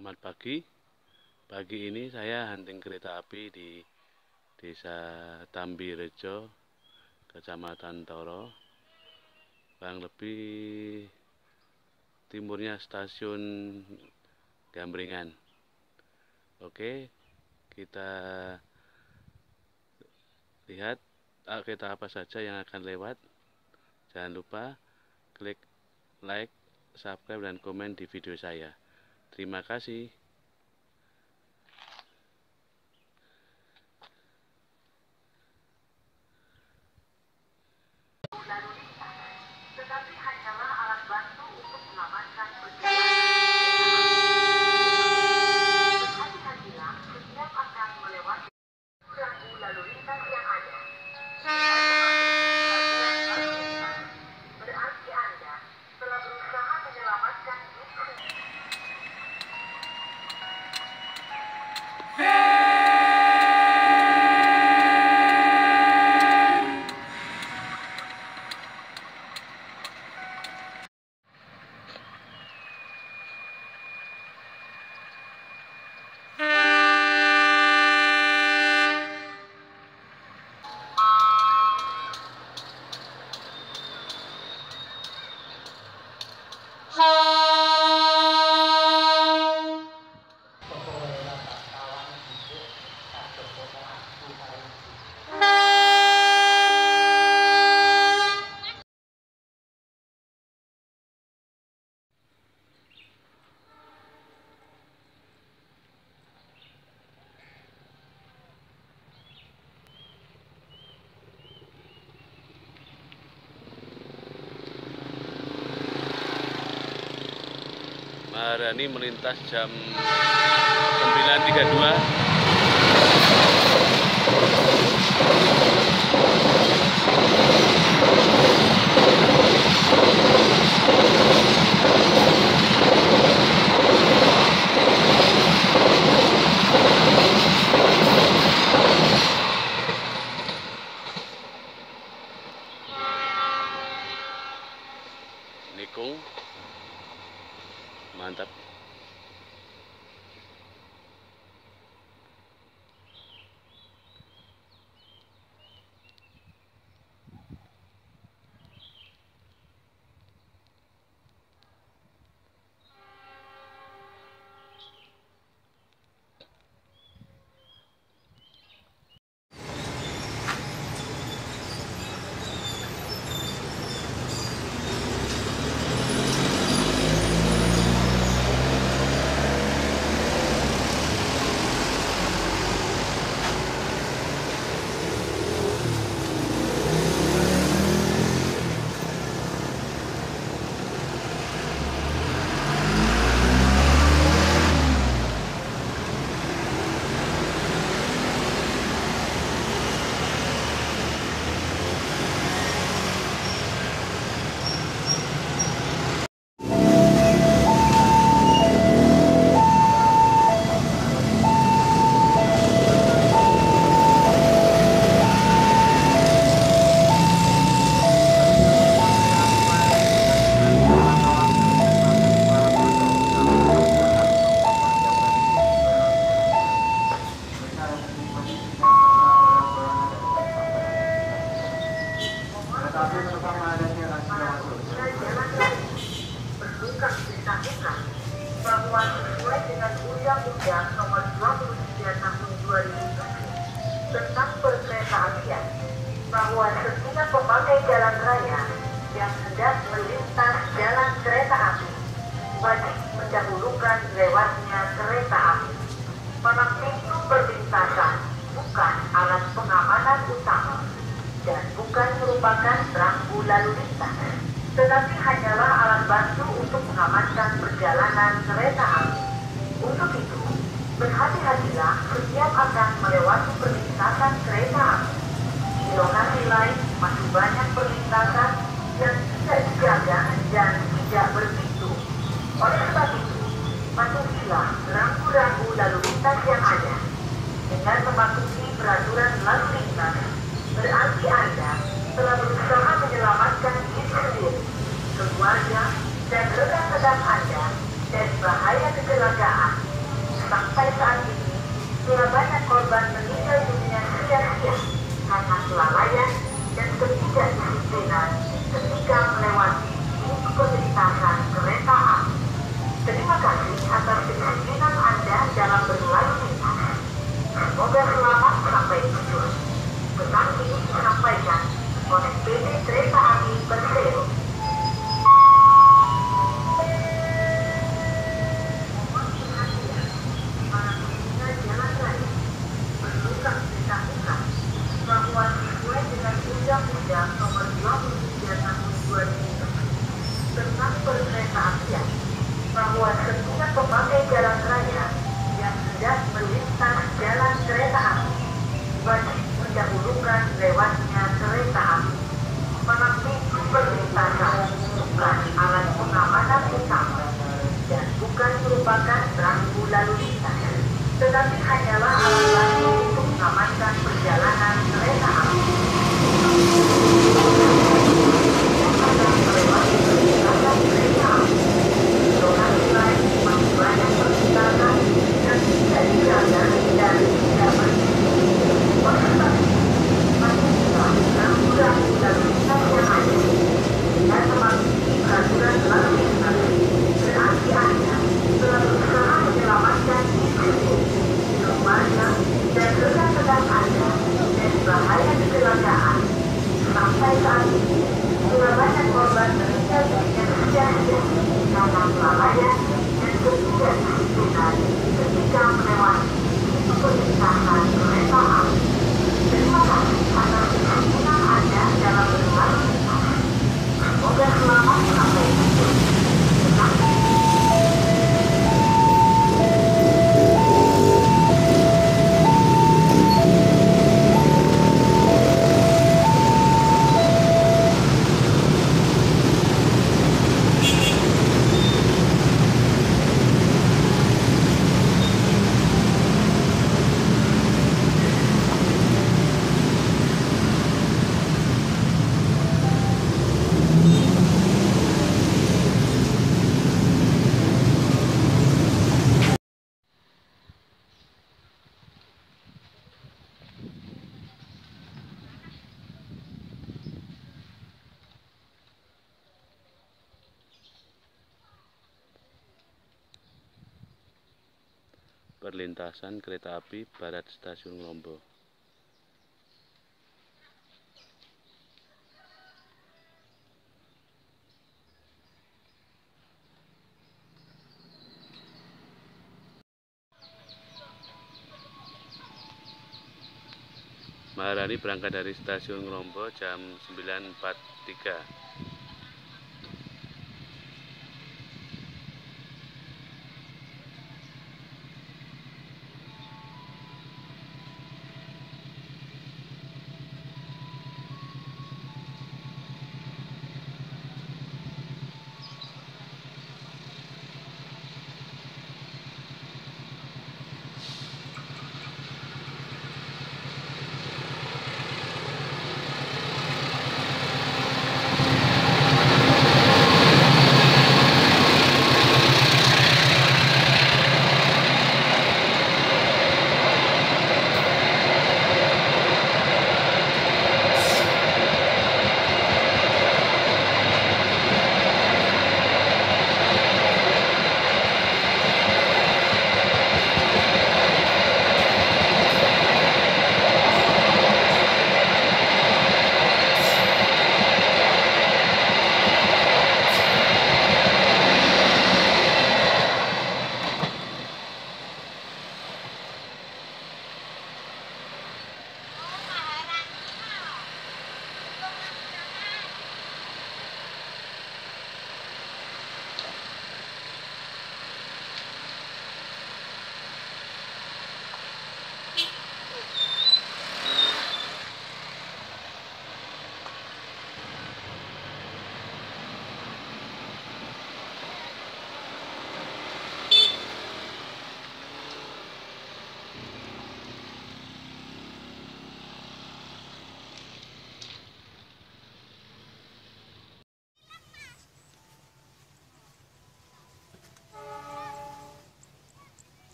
Selamat pagi. Pagi ini saya hunting kereta api di Desa Tambirejo, Kecamatan Toro, kurang lebih timurnya stasiun Gambringan. Oke, kita lihat kereta apa saja yang akan lewat. Jangan lupa klik like, subscribe, dan komen di video saya. Terima kasih. Tetapi hanyalah alat bantu untuk mengamankan perjalanan. Berhati-hatilah setiap akan melewati rambu lalu lintas yang ada. Berarti Anda telah berusaha menyelamatkan diri. Maharani melintas jam 9.32. Nikung, mantap. Bahwa sesuai dengan Undang-Undang Nomor 23 Tahun 2007 tentang Perkeretaapian, bahwa setiap pemakai jalan raya yang hendak melintas jalan kereta api wajib mendahulukan lewatnya kereta api. Palang pintu perlintasan bukan alat pengamanan utama dan bukan merupakan rambu lalu lintas, tetapi hanyalah alat bantu untuk mengamankan perjalanan kereta api. Untuk itu, berhati-hatilah setiap akan melewati perlintasan kereta api. Di lokasi lain masih banyak perlintasan yang tidak dijaga dan tidak berpintu. Oleh sebab itu, patuhilah rambu-rambu lalu lintas yang ada. Dengan mematuhi peraturan lalu lintas, berarti Anda telah berusaha menyelamatkan diri sendiri, keluarga, dan rekan-rekan Anda dari bahaya kecelakaan kedisiplinan ketika melewati perlintasan kereta api. Terima kasih atas kedisiplinan Anda dalam berlalu lintas. Semoga selamat sampai tujuan. Pesan ini disampaikan oleh PT Kereta Api Persero. Bahwa sesuai dengan Undang-Undang Nomor 23 Tahun 2007 tentang Perkeretaapian, bahwa setiap pemakai jalan raya yang hendak melintas jalan kereta api wajib mendahulukan lewatnya kereta api. Pintu perlintasan bukan alat pengamanan utama dan bukan merupakan rambu lalu lintas, tetapi hanyalah alat bantu untuk mengamankan perjalanan kereta api. Yang akan melewati perlintasan kereta api, lokasi lain masih banyak perlintasan yang tidak dijaga dan tidak bersih. Oleh sebab itu, patuhilah rambu-rambu lalu lintas yang ada. Dengan mematuhi peraturan lalu lintas, berarti Anda telah berusaha menyelamatkan diri, keluarga, dan rekan-rekan Anda dari bahaya kecelakaan. Sampai saat ini, sudah banyak korban meninggal dunia sia-sia karena kelalaian dan ketidakdisiplinan ketika melewati pintu perlintasan kereta api. Terima kasih atas kedisiplinan Anda dalam berlalu lintas. Semoga selamat sampai tujuan. Perlintasan kereta api Barat Stasiun Lombok. Maharani berangkat dari stasiun Lombok jam 9.43.